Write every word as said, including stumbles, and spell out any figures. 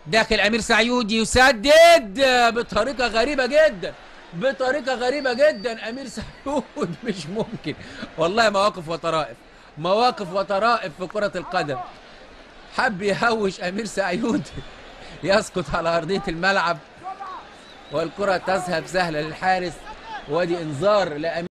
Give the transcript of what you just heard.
داخل امير سعيود يسدد بطريقه غريبه جدا، بطريقه غريبه جدا. امير سعيود مش ممكن والله، مواقف وطرائف، مواقف وطرائف في كره القدم. حب يهوش امير سعيود يسقط على ارضيه الملعب والكره تذهب سهله للحارس، وادي انذار لامير